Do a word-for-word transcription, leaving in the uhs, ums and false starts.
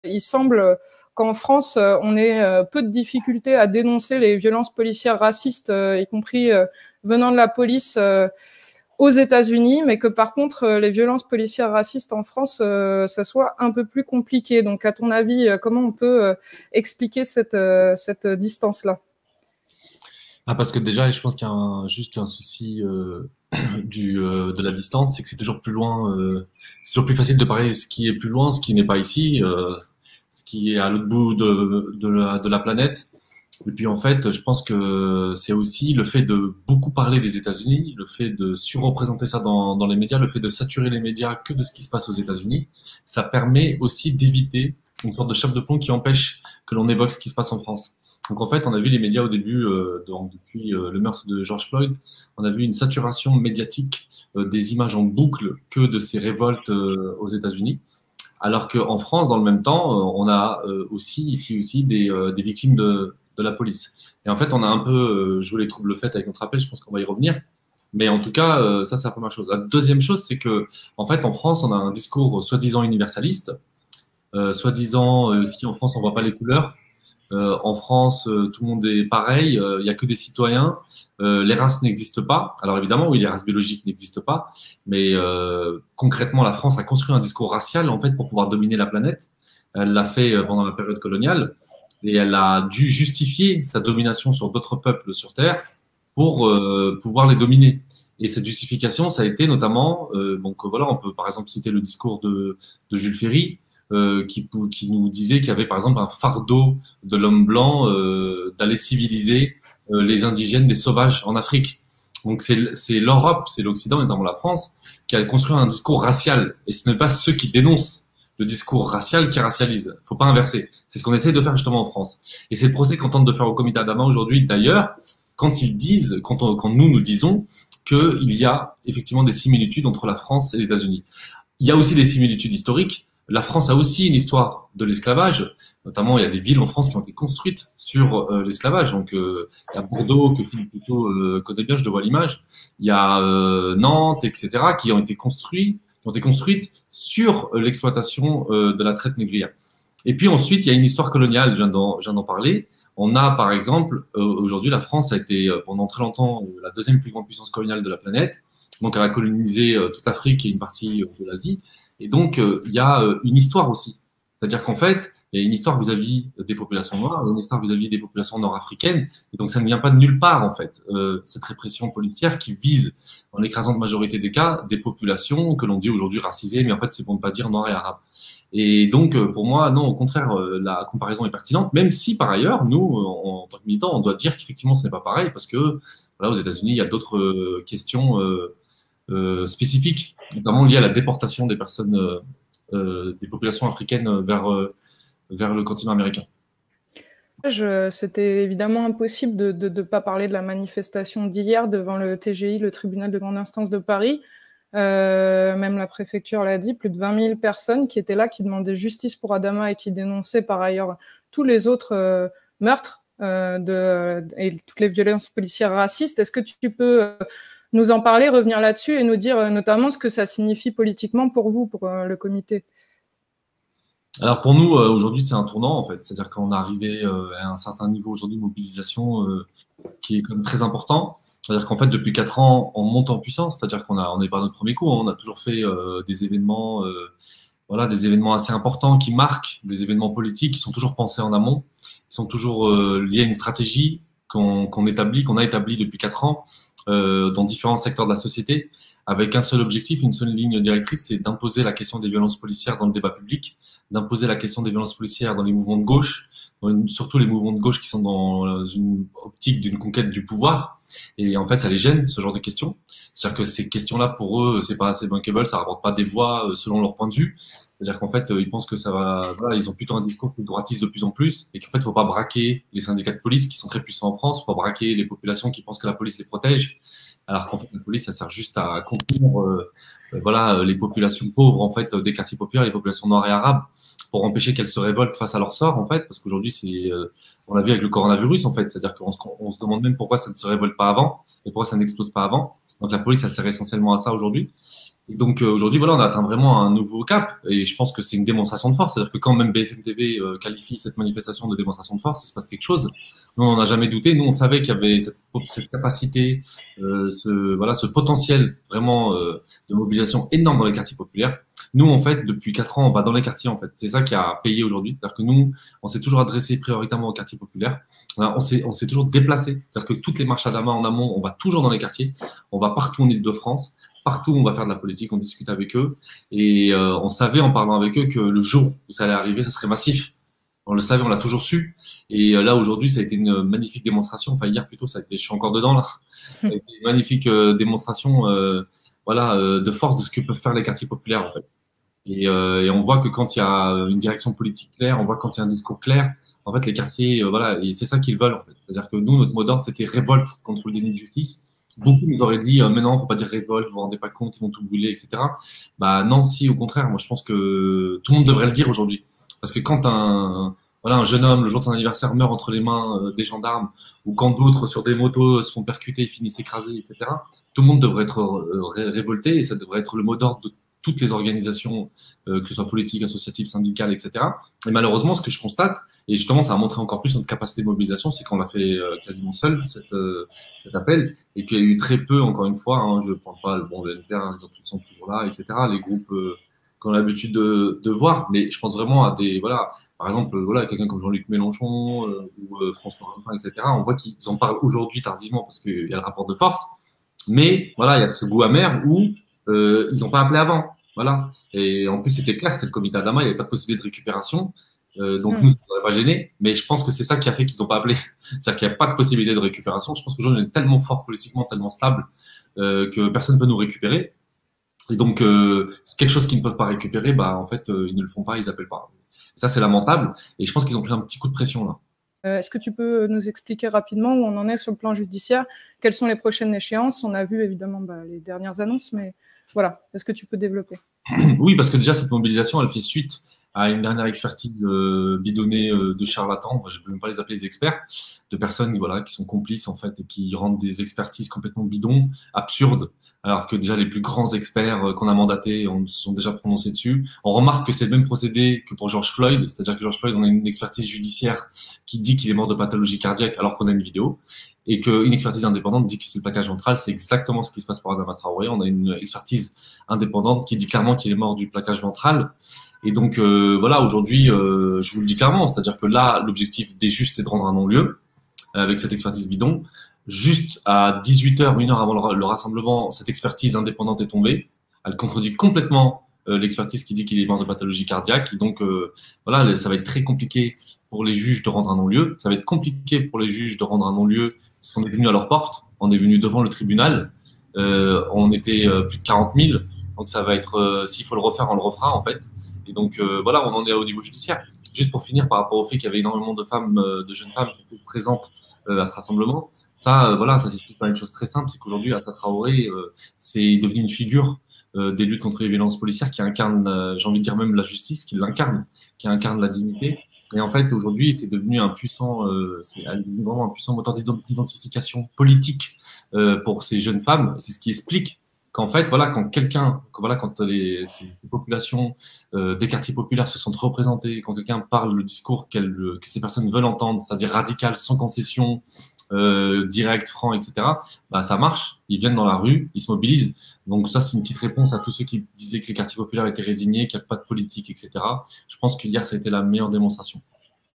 Il semble qu'en France, on ait peu de difficultés à dénoncer les violences policières racistes, y compris venant de la police aux États-Unis, mais que par contre, les violences policières racistes en France, ça soit un peu plus compliqué. Donc, à ton avis, comment on peut expliquer cette, cette distance-là? Ah, parce que déjà, je pense qu'il y a un- juste un souci euh, du, euh, de la distance, c'est que c'est toujours plus loin, euh, c'est toujours plus facile de parler de ce qui est plus loin, ce qui n'est pas ici, euh, ce qui est à l'autre bout de, de la, de la planète. Et puis en fait, je pense que c'est aussi le fait de beaucoup parler des États-Unis, le fait de surreprésenter ça dans, dans les médias, le fait de saturer les médias que de ce qui se passe aux États-Unis, ça permet aussi d'éviter une sorte de chape de plomb qui empêche que l'on évoque ce qui se passe en France. Donc en fait, on a vu les médias au début, euh, donc depuis euh, le meurtre de George Floyd, on a vu une saturation médiatique euh, des images en boucle que de ces révoltes euh, aux États-Unis. Alors qu'en France, dans le même temps, euh, on a euh, aussi ici aussi des, euh, des victimes de, de la police. Et en fait, on a un peu euh, joué les troubles faits avec notre appel. Je pense qu'on va y revenir. Mais en tout cas, euh, ça, c'est la première chose. La deuxième chose, c'est que en fait, en France, on a un discours soi-disant universaliste, euh, soi-disant euh, si en France on voit pas les couleurs. Euh, en France, euh, tout le monde est pareil, euh, il y a que des citoyens, euh, les races n'existent pas. Alors évidemment, oui, les races biologiques n'existent pas, mais euh, concrètement, la France a construit un discours racial en fait pour pouvoir dominer la planète. Elle l'a fait euh, pendant la période coloniale et elle a dû justifier sa domination sur d'autres peuples sur Terre pour euh, pouvoir les dominer. Et cette justification, ça a été notamment, euh, donc voilà, on peut par exemple citer le discours de, de Jules Ferry, euh, qui, qui nous disait qu'il y avait par exemple un fardeau de l'homme blanc euh, d'aller civiliser euh, les indigènes des sauvages en Afrique. Donc c'est c'est l'Europe, c'est l'Occident, notamment la France, qui a construit un discours racial. Et ce n'est pas ceux qui dénoncent le discours racial qui racialise. Faut pas inverser. C'est ce qu'on essaie de faire justement en France. Et c'est le procès qu'on tente de faire au comité Adama aujourd'hui, d'ailleurs, quand ils disent, quand, on, quand nous nous disons qu'il y a effectivement des similitudes entre la France et les États-Unis. Il y a aussi des similitudes historiques. La France a aussi une histoire de l'esclavage. Notamment, il y a des villes en France qui ont été construites sur euh, l'esclavage. Donc, euh, il y a Bordeaux, que Philippe plutôt euh, connaît bien, je le vois à l'image. Il y a euh, Nantes, et cetera, qui ont été construits, qui ont été construites sur euh, l'exploitation euh, de la traite négrière. Et puis ensuite, il y a une histoire coloniale, je viens d'en, je viens d'en parler. On a, par exemple, euh, aujourd'hui, la France a été euh, pendant très longtemps euh, la deuxième plus grande puissance coloniale de la planète. Donc, elle a colonisé euh, toute l'Afrique et une partie euh, de l'Asie. Et donc, euh, il y a euh, une histoire aussi. C'est-à-dire qu'en fait, il y a une histoire vis-à-vis des populations noires, une histoire vis-à-vis des populations nord-africaines. Et donc, ça ne vient pas de nulle part, en fait, euh, cette répression policière qui vise, dans l'écrasante majorité des cas, des populations que l'on dit aujourd'hui racisées, mais en fait, c'est pour ne pas dire noires et arabes. Et donc, euh, pour moi, non, au contraire, euh, la comparaison est pertinente, même si, par ailleurs, nous, en, en tant que militants, on doit dire qu'effectivement, ce n'est pas pareil, parce que, voilà, aux États-Unis, il y a d'autres euh, questions euh, euh, spécifiques, notamment liées à la déportation des personnes, euh, euh, des populations africaines vers, euh, vers le continent américain. C'était évidemment impossible de ne pas parler de la manifestation d'hier devant le T G I, le tribunal de grande instance de Paris. Euh, même la préfecture l'a dit, plus de vingt mille personnes qui étaient là, qui demandaient justice pour Adama et qui dénonçaient par ailleurs tous les autres euh, meurtres euh, de, et toutes les violences policières racistes. Est-ce que tu peux euh, nous en parler, revenir là-dessus et nous dire euh, notamment ce que ça signifie politiquement pour vous, pour euh, le comité? Alors pour nous, euh, aujourd'hui, c'est un tournant en fait. C'est-à-dire qu'on est arrivé euh, à un certain niveau aujourd'hui de mobilisation euh, qui est quand même très important. C'est-à-dire qu'en fait, depuis quatre ans, on monte en puissance. C'est-à-dire qu'on a, on n'est pas notre premier coup. Hein. On a toujours fait euh, des événements, euh, voilà, des événements assez importants qui marquent, des événements politiques qui sont toujours pensés en amont, qui sont toujours euh, liés à une stratégie qu'on qu'on établit, qu'on a établie depuis quatre ans euh, dans différents secteurs de la société, avec un seul objectif, une seule ligne directrice, c'est d'imposer la question des violences policières dans le débat public, d'imposer la question des violences policières dans les mouvements de gauche, dans une, surtout les mouvements de gauche qui sont dans une optique d'une conquête du pouvoir. Et en fait, ça les gêne, ce genre de questions. C'est-à-dire que ces questions-là, pour eux, c'est pas assez bankable, ça rapporte pas des voix selon leur point de vue. C'est-à-dire qu'en fait, ils pensent que ça va, voilà, ils ont plutôt un discours qui droitise de plus en plus et qu'en fait, il faut pas braquer les syndicats de police qui sont très puissants en France, faut pas braquer les populations qui pensent que la police les protège, alors qu'en fait, la police, ça sert juste à contenir, euh, euh, voilà, les populations pauvres, en fait, des quartiers populaires, les populations noires et arabes, pour empêcher qu'elles se révoltent face à leur sort, en fait, parce qu'aujourd'hui, c'est, euh, on l'a vu avec le coronavirus, en fait, c'est-à-dire qu'on se, on se demande même pourquoi ça ne se révolte pas avant et pourquoi ça n'explose pas avant. Donc la police, elle sert essentiellement à ça aujourd'hui. Et donc euh, aujourd'hui, voilà, on a atteint vraiment un nouveau cap. Et je pense que c'est une démonstration de force. C'est-à-dire que quand même B F M T V euh, qualifie cette manifestation de démonstration de force, il se passe quelque chose. Nous, on n'en a jamais douté. Nous, on savait qu'il y avait cette, cette capacité, euh, ce, voilà, ce potentiel vraiment euh, de mobilisation énorme dans les quartiers populaires. Nous, en fait, depuis quatre ans, on va dans les quartiers, en fait. C'est ça qui a payé aujourd'hui. C'est-à-dire que nous, on s'est toujours adressé prioritairement aux quartiers populaires. On s'est, on s'est toujours déplacé. C'est-à-dire que toutes les marches à Damas en amont, on va toujours dans les quartiers. On va partout en Île-de-France. Partout, on va faire de la politique, on discute avec eux. Et euh, on savait, en parlant avec eux, que le jour où ça allait arriver, ça serait massif. On le savait, on l'a toujours su. Et euh, là, aujourd'hui, ça a été une magnifique démonstration. Enfin, hier plutôt, ça a été, je suis encore dedans, là. Ça a été une magnifique euh, démonstration euh, voilà, euh, de force de ce que peuvent faire les quartiers populaires, en fait. Et, euh, et on voit que quand il y a une direction politique claire, on voit quand il y a un discours clair, en fait, les quartiers, euh, voilà, et c'est ça qu'ils veulent, en fait. C'est-à-dire que nous, notre mot d'ordre, c'était révolte contre le déni de justice. Beaucoup nous auraient dit, euh, mais non, faut pas dire révolte, vous vous rendez pas compte, ils vont tout brûler, et cetera. Bah non, si, au contraire, moi je pense que tout le monde devrait le dire aujourd'hui. Parce que quand un, voilà, un jeune homme, le jour de son anniversaire, meurt entre les mains euh, des gendarmes, ou quand d'autres sur des motos se font percuter, finissent écrasés, et cetera, tout le monde devrait être euh, ré révolté, et ça devrait être le mot d'ordre de toutes les organisations, euh, que ce soit politiques, associatives, syndicales, et cetera. Et malheureusement, ce que je constate, et justement, ça a montré encore plus notre capacité de mobilisation, c'est qu'on l'a fait euh, quasiment seul, cette, euh, cet appel, et qu'il y a eu très peu, encore une fois, hein, je ne prends pas le bon le N P R, les autres sont toujours là, et cetera, les groupes euh, qu'on a l'habitude de, de voir, mais je pense vraiment à des, voilà, par exemple, euh, voilà, quelqu'un comme Jean-Luc Mélenchon euh, ou euh, François Ruffin, et cetera, on voit qu'ils en parlent aujourd'hui tardivement parce qu'il y a le rapport de force, mais voilà, il y a ce goût amer où euh, ils n'ont pas appelé avant. Voilà. Et en plus, c'était clair, c'était le comité Adama, il n'y avait pas de possibilité de récupération. Euh, donc, mmh. nous, ça ne nous aurait pas gêné. Mais je pense que c'est ça qui a fait qu'ils n'ont pas appelé. C'est-à-dire qu'il n'y a pas de possibilité de récupération. Je pense qu'aujourd'hui, on est tellement fort politiquement, tellement stable, euh, que personne ne peut nous récupérer. Et donc, euh, c'est quelque chose qu'ils ne peuvent pas récupérer, bah, en fait, euh, ils ne le font pas, ils n'appellent pas. Ça, c'est lamentable. Et je pense qu'ils ont pris un petit coup de pression, là. Euh, Est-ce que tu peux nous expliquer rapidement où on en est sur le plan judiciaire? Quelles sont les prochaines échéances? On a vu évidemment bah, les dernières annonces, mais voilà, est-ce que tu peux développer? Oui, parce que déjà, cette mobilisation, elle fait suite à une dernière expertise euh, bidonnée euh, de charlatans, je ne peux même pas les appeler des experts, de personnes voilà, qui sont complices en fait et qui rendent des expertises complètement bidons, absurdes, alors que déjà les plus grands experts euh, qu'on a mandatés on, se sont déjà prononcés dessus. On remarque que c'est le même procédé que pour George Floyd, c'est-à-dire que George Floyd, on a une expertise judiciaire qui dit qu'il est mort de pathologie cardiaque alors qu'on a une vidéo, et qu'une expertise indépendante dit que c'est le plaquage ventral. C'est exactement ce qui se passe pour Adama Traoré. On a une expertise indépendante qui dit clairement qu'il est mort du plaquage ventral. Et donc, euh, voilà, aujourd'hui, euh, je vous le dis clairement, c'est-à-dire que là, l'objectif des juges, c'est de rendre un non-lieu avec cette expertise bidon. Juste à dix-huit heures, une heure avant le, le rassemblement, cette expertise indépendante est tombée. Elle contredit complètement euh, l'expertise qui dit qu'il est mort de pathologie cardiaque. Et donc, euh, voilà, ça va être très compliqué pour les juges de rendre un non-lieu. Ça va être compliqué pour les juges de rendre un non-lieu parce qu'on est venu à leur porte, on est venu devant le tribunal, euh, on était euh, plus de quarante mille, donc ça va être, euh, s'il faut le refaire, on le refera en fait. Et donc euh, voilà, on en est au niveau judiciaire. Juste pour finir, par rapport au fait qu'il y avait énormément de femmes, euh, de jeunes femmes qui étaient présentes euh, à ce rassemblement, ça, euh, voilà, ça s'explique par une chose très simple, c'est qu'aujourd'hui, Assa Traoré, euh, c'est devenu une figure euh, des luttes contre les violences policières qui incarne, euh, j'ai envie de dire même la justice, qui l'incarne, qui incarne la dignité. Et en fait, aujourd'hui, c'est devenu un puissant, euh, c'est vraiment un puissant moteur d'identification politique euh, pour ces jeunes femmes. C'est ce qui explique qu'en fait, voilà, quand quelqu'un, voilà, quand les, ces populations euh, des quartiers populaires se sentent représentées, quand quelqu'un parle le discours qu'elle, que ces personnes veulent entendre, c'est-à-dire radical, sans concession, euh, direct, franc, et cetera, bah, ça marche. Ils viennent dans la rue, ils se mobilisent. Donc ça, c'est une petite réponse à tous ceux qui disaient que les quartiers populaires étaient résignés, qu'il n'y a pas de politique, et cetera. Je pense qu'hier, ça a été la meilleure démonstration.